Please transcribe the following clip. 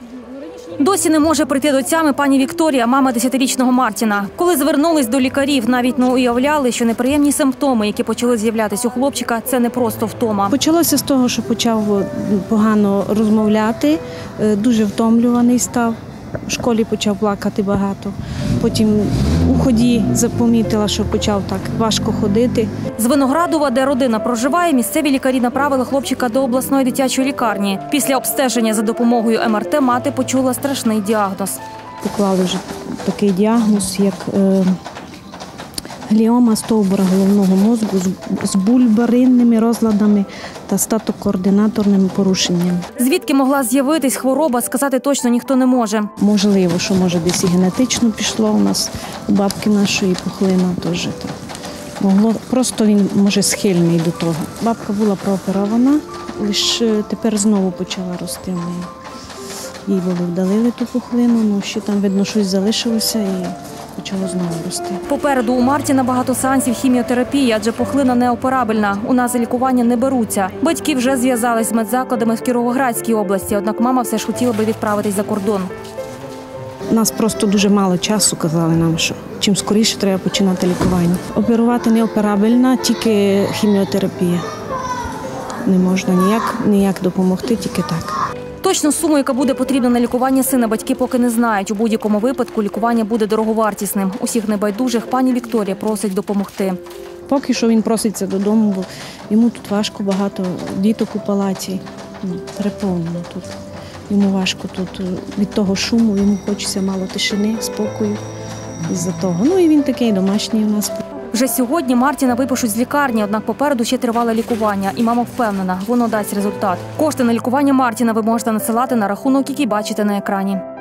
Досі не може прийти до тями пані Вікторія, мама 10-річного Мартіна. Коли звернулись до лікарів, навіть не уявляли, що неприємні симптоми, які почали з'являтися у хлопчика, це не просто втома. Почалося з того, що почав погано розмовляти, дуже втомлюваний став. В школі почав плакати багато. Потім у ході запомітила, що почав так важко ходити. З Виноградова, де родина проживає, місцеві лікарі направили хлопчика до обласної дитячої лікарні. Після обстеження за допомогою МРТ мати почула страшний діагноз. Поклали вже такий діагноз, як гліома стовбура головного мозку з бульбаринними розладами та статокоординаторними порушеннями. Звідки могла з'явитись хвороба, сказати точно ніхто не може. Можливо, що може десь і генетично пішло у нас, у бабки нашої пухлина теж. Могло, просто він, може, схильний до того. Бабка була прооперована, лише тепер знову почала рости в неї. Їй вдалили ту пухлину, але ще там, видно, щось залишилося і почало знову рости. Попереду у Мартіна багато сеансів хіміотерапії, адже пухлина неоперабельна. У нас за лікування не беруться. Батьки вже зв'язались з медзакладами в Кіровоградській області, однак мама все ж хотіла би відправитись за кордон. У нас просто дуже мало часу, казали нам, що чим скоріше треба починати лікування. Оперувати неоперабельна, тільки хіміотерапія. Не можна ніяк допомогти, тільки так. Точну суму, яка буде потрібна на лікування сина, батьки поки не знають. У будь-якому випадку лікування буде дороговартісним. Усіх небайдужих пані Вікторія просить допомогти. Поки що він проситься додому, бо йому тут важко, багато діток у палаті. Переповнено тут. Йому важко тут від того шуму, йому хочеться мало тишини, спокою із-за того. Ну і він такий домашній у нас. Вже сьогодні Мартіна випишуть з лікарні, однак попереду ще тривале лікування. І мама впевнена, воно дасть результат. Кошти на лікування Мартіна ви можете надсилати на рахунок, який бачите на екрані.